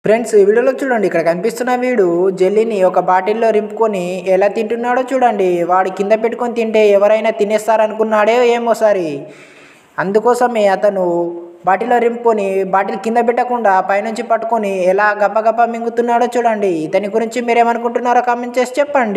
Friends ఈ వీడియోలో చూడండి, ఇక్కడ కనిపిస్తున్న వీడు జెల్లీని ఒక బాటిల్లో రింపుకొని ఎలా తింటున్నాడో చూడండి. వాడు కింద పెట్టుకొని తింటే ఎవరైనా తినేస్తారనుకున్నాడో ఏమోసారి. అందుకోసమే అతను బాటిల్లో రింపుకొని బాటిల్ కింద పెట్టకుండా పైనుంచి పట్టుకొని ఎలా గప్ప గప్ప మింగుతున్నాడో చూడండి. ఇతని గురించి మీరేమనుకుంటున్నారో కామెంట్ చేసి చెప్పండి.